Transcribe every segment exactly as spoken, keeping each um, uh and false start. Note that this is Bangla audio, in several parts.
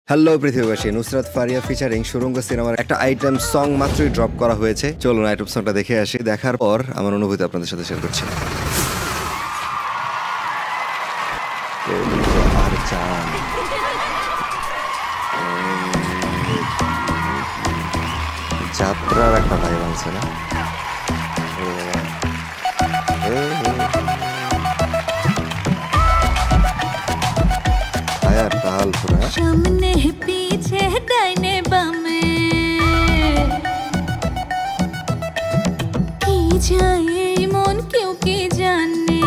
হ্যালো পৃথিবীবাসী, নুসরাত ফারিয়া ফিচারিং সুরঙ্গ সিনেমার একটা আইটেম সং মাত্রই ড্রপ করা হয়েছে। চলুন আইটেম সংটা দেখে আসি। দেখার পর আমার অনুভূতি আপনাদের সাথে শেয়ার করছি। যাত্রার একটা ভাইব আছে না? সামনে পিছে ডাইনে বামে কি যায় মন কেউ কি জানে।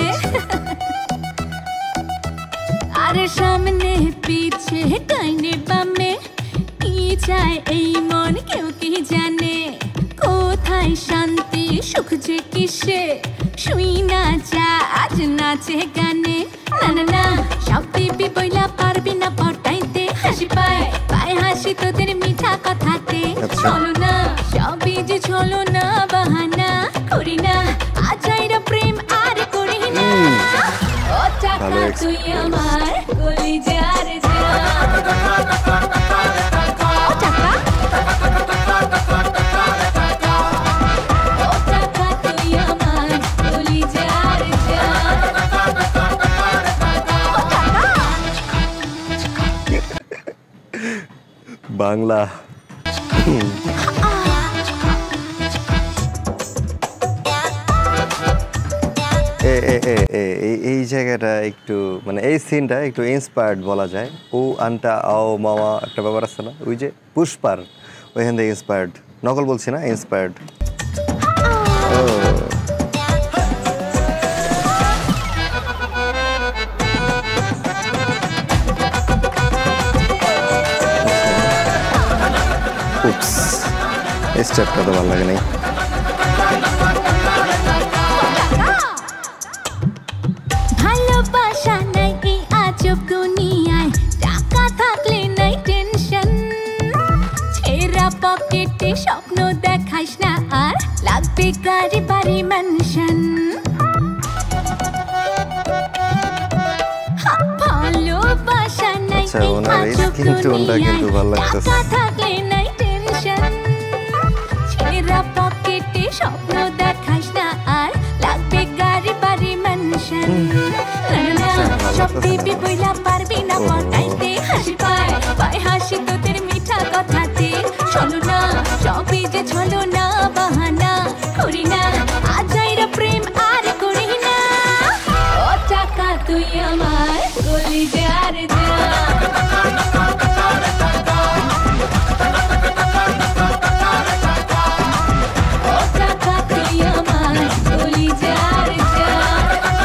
আরে সামনে পিছে ডাইনে বামে কি যায় এই মন কেউ কি জানে। কোথায় শান্তি সুখ যে কিসে শুই না যা আজ নাচে গানে। না না না সব দিবি বইলা পারবি না পটাইতে, হাসি পায় পায় হাসি তোদের মিঠা কথাতে। চলো না সবই যে চলো না বাহানা করি না আজাইরা প্রেম আর করি না। ও টাকা তুই আমার কলিজার জান, ও টাকা বাংলা এই জায়গাটা একটু মানে এই সিনটা একটু ইন্সপায়ার্ড বলা যায়। ও আন্টা আও মামা একটা ব্যাপার আছে না, ওই যে পুষ্পার ওইখান থেকে ইন্সপায়ার্ড। নকল বলছি না, ইন্সপায়ার্ড। উপস, এই স্টেপটা তো ভালো লাগে নাই। ভালোবাসা নাই এই আজব দুনিয়ায়, টাকা থাকলে নাই টেনশন। ছেঁড়া পকেটে স্বপ্ন দেখাইস না আর, লাগবে গাড়ি বাড়ি ম্যানশন। ভালোবাসা নাই এই আজব দুনিয়ায়, টাকা থাকলে নাই টেনশন। ছেঁড়া পকেটে স্বপ্ন দেখাইস না আর, লাগবে গাড়ি বাড়ি ম্যানশন। সব দিবি বইলা পারবি না পটাইতে, হাসি পায় পায় হাসি তোদের মিঠা কথাতে। চলো না সবই যে চলো না বাহানা করি না আজাইরা প্রেম আর করি না। ও টাকা তুই আমার কলিজার জান, ও টাকা তুই আমার কলিজার জান।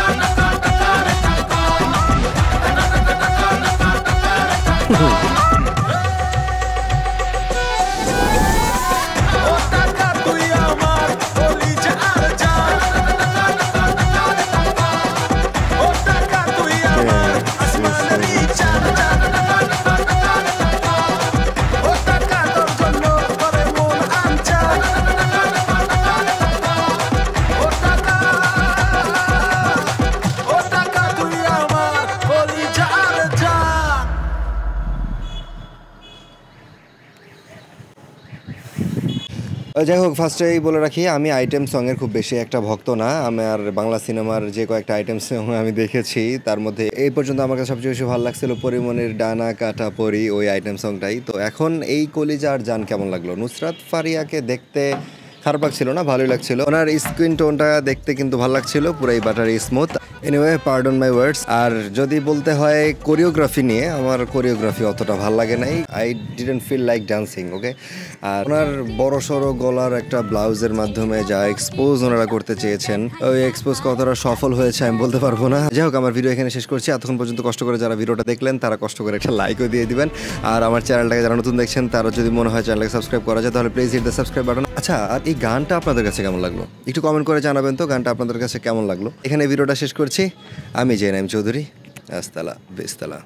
যাই হোক, ফার্স্টেই বলে রাখি আমি আইটেম সঙের খুব বেশি একটা ভক্ত না। আমার বাংলা সিনেমার যে কয়েকটা আইটেম সং আমি দেখেছি তার মধ্যে এই পর্যন্ত আমার কাছে সবচেয়ে বেশি ভালো লাগছিল পরিমণির ডানা কাটা পরি, ওই আইটেম সংটাই। তো এখন এই কলিজার জান কেমন লাগলো? নুসরাত ফারিয়াকে দেখতে খারাপ লাগছিল না, ভালোই লাগছিল। ওনার স্ক্রিন টোনটা দেখতে কিন্তু ভালো লাগছিল, পুরাই buttery smooth. Anyway, pardon my words. আর যদি বলতে হয় কোরিওগ্রাফি নিয়ে, আমার কোরিওগ্রাফি অতটা ভালো লাগে নাই। I didn't feel like dancing, okay. আর ওনার বড় সড়ো গলার একটা ব্লাউজের মাধ্যমে যা এক্সপোজ ওনারা করতে চেয়েছেন, ওই এক্সপোজ কতটা সফল হয়েছে আমি বলতে পারবো না। যাই হোক, আমার ভিডিও এখানে শেষ করছি। এতক্ষণ পর্যন্ত কষ্ট করে যারা ভিডিওটা দেখলেন তারা কষ্ট করে একটা লাইকও দিয়ে দিবেন। আর আমার চ্যানেলটাকে যারা নতুন দেখছেন তারা যদি মনে হয় চ্যানেলটাকে সাবস্ক্রাইব করা যায় তাহলে please hit the subscribe button. আচ্ছা, আর এই গানটা আপনাদের কাছে কেমন লাগলো একটু কমেন্ট করে জানাবেন তো, গানটা আপনাদের কাছে কেমন লাগলো। এখানে ভিডিওটা শেষ করছি। আমি জেনাইম চৌধুরী। আস্তালা বেস্তালা।